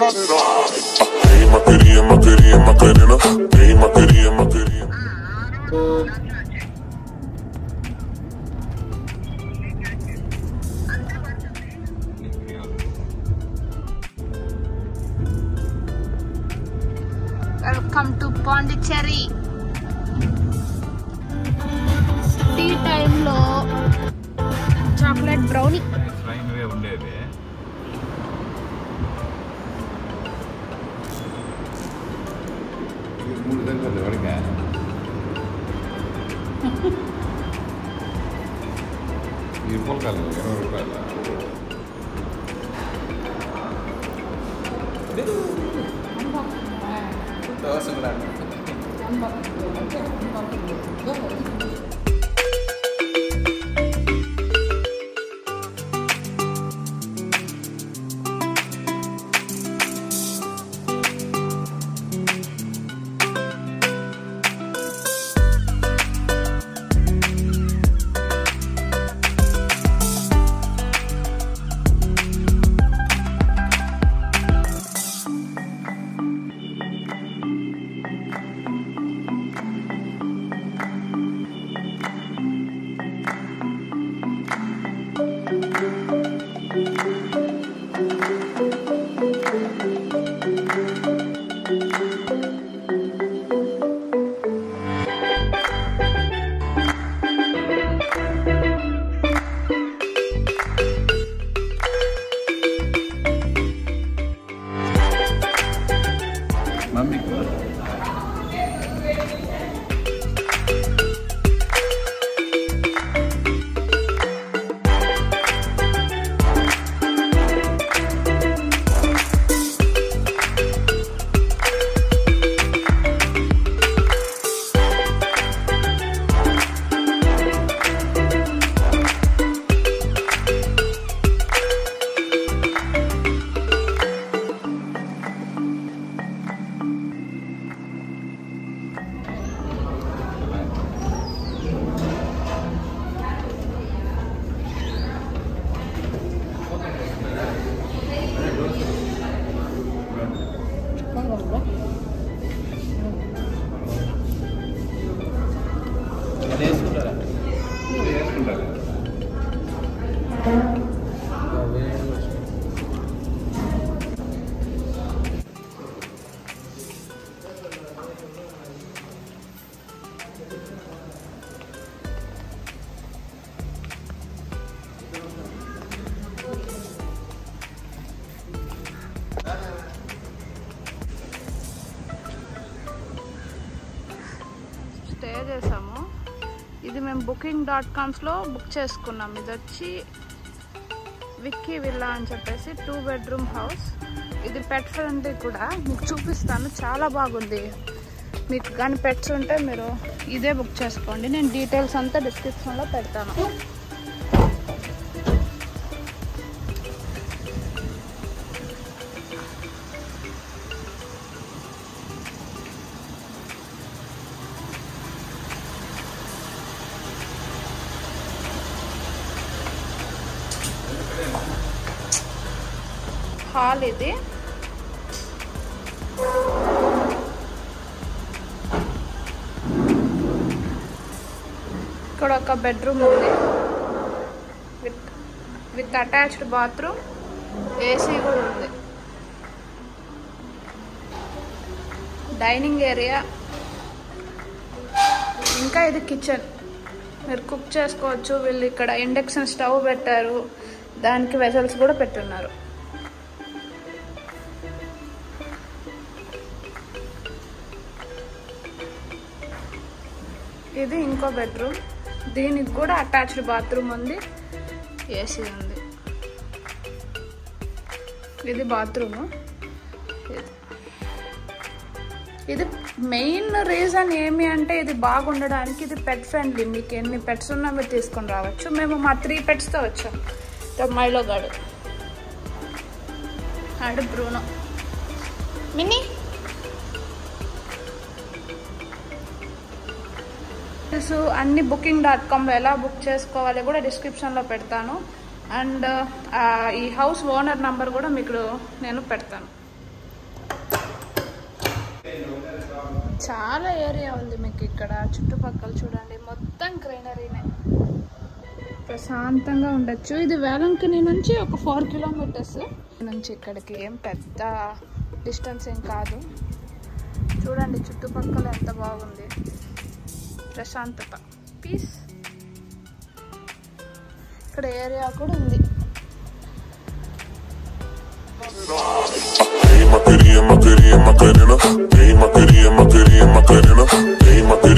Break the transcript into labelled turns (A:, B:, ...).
A: Hey Macarena, Macarena, Macarena. Hey Macarena, Macarena.
B: Welcome to Pondicherry. Tea time lo chocolate brownie.
C: Flying away ఉండేది. ఇది 3 గంటలు వరకే. ఈ పొలకాలు 20 రూపాయలు. Mami ko.
B: స్టే చేసాము. ఇది మేము booking.coms బుక్ చేసుకున్నాం. ఇది వచ్చి విక్కీ విల్లా అని చెప్పేసి 2 bedroom హౌస్. ఇది పెట్ ఫ్రెండ్లీ కూడా, మీకు చూపిస్తాను. చాలా బాగుంది. మీకు కానీ పెట్స్ ఉంటే మీరు ఇదే బుక్ చేసుకోండి. నేను డీటెయిల్స్ అంతా డిస్క్రిప్షన్లో పెడతాను. హాల్ ఇది. ఇక్కడ ఒక బెడ్రూమ్ ఉంది విత్ అటాచ్డ్ బాత్రూమ్, ఏసీ కూడా ఉంది. డైనింగ్ ఏరియా, ఇంకా ఇది కిచెన్. మీరు కుక్ చేసుకోవచ్చు. వీళ్ళు ఇక్కడ ఇండక్షన్ స్టవ్ పెట్టారు, దానికి వెసల్స్ కూడా పెట్టున్నారు. ఇది ఇంకో బెడ్రూమ్, దీనికి కూడా అటాచ్డ్ బాత్రూమ్ ఉంది, ఏసీ ఉంది. ఇది బాత్రూము. ఇది మెయిన్ రీజన్ ఏమి అంటే ఇది బాగుండడానికి. ఇది పెట్ ఫ్రెండ్లీ. మీకు ఎన్ని పెట్స్ ఉన్నా మీరు తీసుకొని రావచ్చు. మేము మా 3 petsతో వచ్చాం. మైలో గాడు, ఆడు బ్రూనో, మినీ. అన్ని booking.comలో ఎలా బుక్ చేసుకోవాలి కూడా డిస్క్రిప్షన్లో పెడతాను. అండ్ ఈ హౌస్ ఓనర్ నంబర్ కూడా మీకు నేను పెడతాను. చాలా ఏరియా ఉంది మీకు ఇక్కడ చుట్టుపక్కల చూడండి, మొత్తం గ్రీనరీనే, ప్రశాంతంగా ఉండొచ్చు. ఇది వేలంకిని నుంచి ఒక 4 కిలోమీటర్స్ నుంచి ఇక్కడికి, ఏం పెద్ద డిస్టెన్స్ ఏం కాదు. చూడండి చుట్టుపక్కల ఎంత బాగుంది, ప్రశాంతత, పీస్. ఇక్కడ ఏరియా కూడా ఉంది.
A: Hey, Macarena, Macarena, Macarena. Hey, Macarena, Macarena, Macarena. Hey, Macarena.